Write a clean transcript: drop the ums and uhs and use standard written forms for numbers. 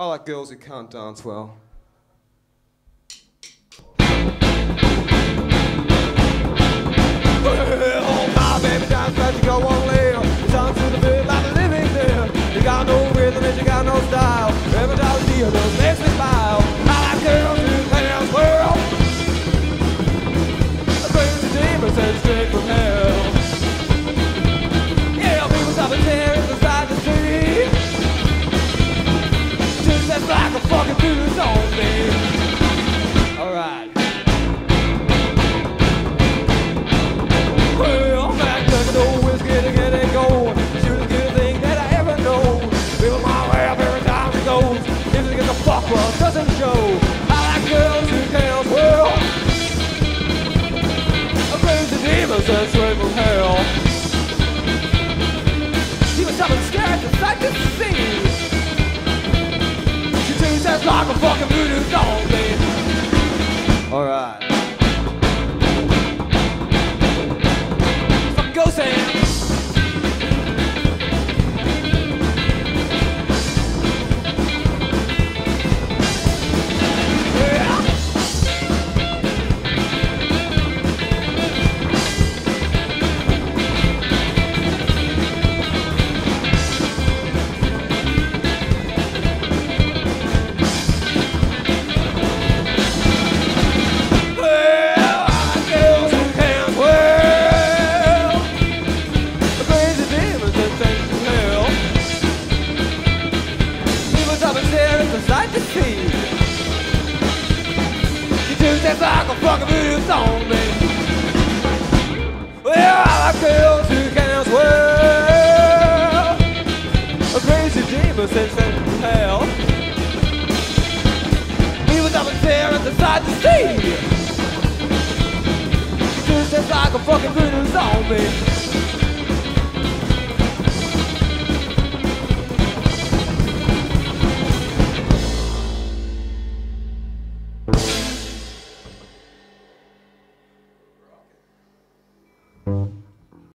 I like girls who can't dance well. Well, my baby dance like you go on live. You dance to the beat like a living there. You got no rhythm and you got no style. Every time I see you, just makes me smile. I like girls who can dance well. A crazy demon sent straight from hell. Yeah, people stop and stare inside the street. Just that's like a fucking blues on me. Alright. Well, back to the whiskey to get it going. Shoot the good thing that I ever know. Feel my way up every time it goes. If it gets a fuck, well, it doesn't show. I like girls who dance well. A crazy demon sent straight from hell. She was something scared to sight to see. She thinks that's like a fucking voodoo doll, baby. Alright. Go Sam. That's like a fucking voodoo song, baby. Well, I like girls who can dance well. A crazy demon sent from hell. He was up there at the side to see. Just like a fucking voodoo song, baby.